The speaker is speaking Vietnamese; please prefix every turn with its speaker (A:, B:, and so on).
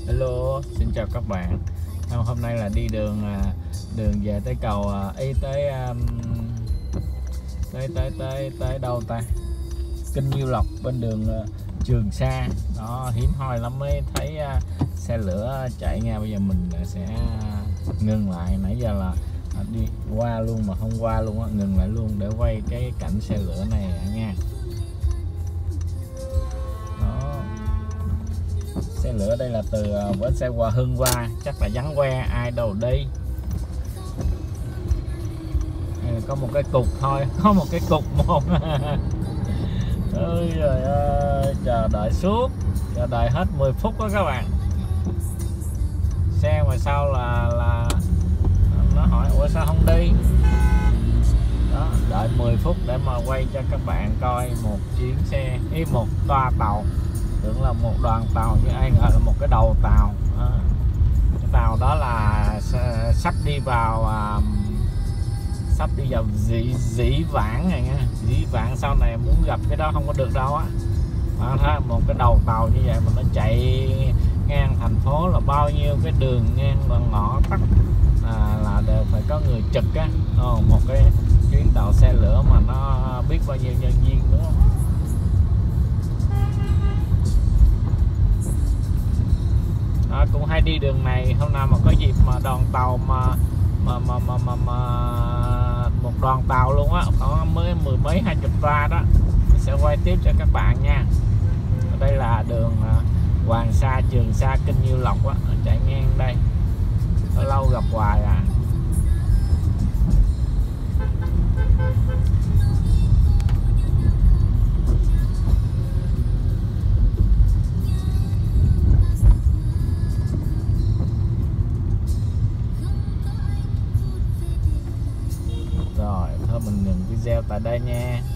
A: Hello, xin chào các bạn. Hôm nay là đi đường về tới cầu tới đâu ta? Kênh Nhiêu Lộc bên đường Trường Sa. Đó, hiếm hoi lắm mới thấy xe lửa chạy nha. Bây giờ mình sẽ ngừng lại. Nãy giờ là đi qua luôn mà không qua luôn á, ngừng lại luôn để quay cái cảnh xe lửa này nha. Xe lửa đây là từ bến xe Hòa Hưng qua, chắc là vắng que ai đâu đi. Có một cái cục thôi, có một cái cục một. Ôi trời ơi, chờ đợi suốt, chờ đợi hết 10 phút đó các bạn. Xe ngoài sau là nó hỏi ủa sao không đi. Đó, đợi 10 phút để mà quay cho các bạn coi một chuyến xe, một toa tàu. Tưởng là một đoàn tàu nhưng ai ngờ là một cái đầu tàu. Cái tàu đó là sắp đi vào Dĩ Vãng này nha. Dĩ Vãng sau này muốn gặp cái đó không có được đâu á. Thấy một cái đầu tàu như vậy mà nó chạy ngang thành phố là bao nhiêu cái đường ngang và ngõ tắt là đều phải có người trực á. Một cái chuyến tàu xe lửa mà nó biết bao nhiêu nhân viên đúng không? Cũng hay đi đường này, hôm nào mà có dịp mà đoàn tàu mà một đoàn tàu luôn á, có mới 10 mấy 20 toa đó, mình sẽ quay tiếp cho các bạn nha. Ở đây là đường Hoàng Sa, Trường Sa, Kênh Nhiêu Lộc á, chạy ngang đây, ở lâu gặp hoài à. Rồi, thôi mình ngừng video tại đây nha.